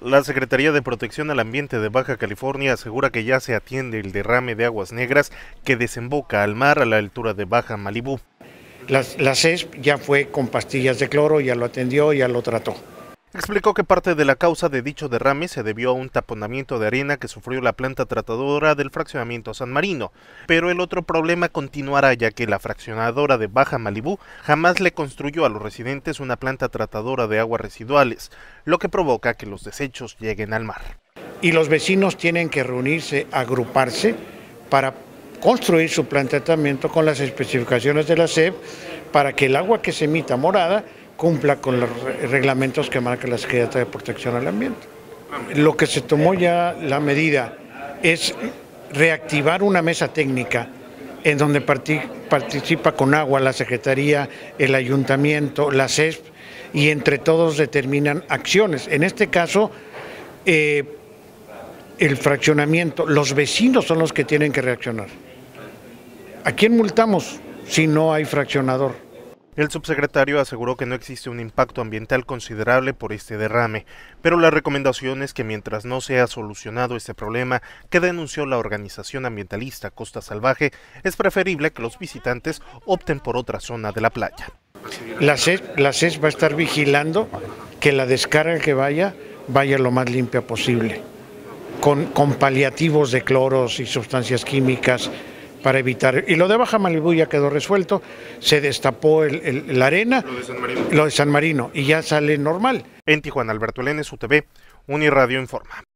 La Secretaría de Protección al Ambiente de Baja California asegura que ya se atiende el derrame de aguas negras que desemboca al mar a la altura de Baja Malibú. La CESP ya fue con pastillas de cloro, ya lo atendió, ya lo trató. Explicó que parte de la causa de dicho derrame se debió a un taponamiento de arena que sufrió la planta tratadora del fraccionamiento San Marino, pero el otro problema continuará ya que la fraccionadora de Baja Malibú jamás le construyó a los residentes una planta tratadora de aguas residuales, lo que provoca que los desechos lleguen al mar. Y los vecinos tienen que reunirse, agruparse para construir su planta de tratamiento con las especificaciones de la SEP para que el agua que se emita morada cumpla con los reglamentos que marca la Secretaría de Protección al Ambiente. Lo que se tomó ya la medida es reactivar una mesa técnica en donde participa con agua la Secretaría, el Ayuntamiento, la CESP, y entre todos determinan acciones. En este caso, el fraccionamiento, los vecinos son los que tienen que reaccionar. ¿A quién multamos si no hay fraccionador? El subsecretario aseguró que no existe un impacto ambiental considerable por este derrame, pero la recomendación es que mientras no sea solucionado este problema que denunció la organización ambientalista Costa Salvaje, es preferible que los visitantes opten por otra zona de la playa. La CES va a estar vigilando que la descarga que vaya lo más limpia posible, con paliativos de cloros y sustancias químicas, para evitar, y lo de Baja Malibú ya quedó resuelto, se destapó la arena, lo de San Marino, y ya sale normal. En Tijuana, Alberto Elenes, UTV, Uniradio informa.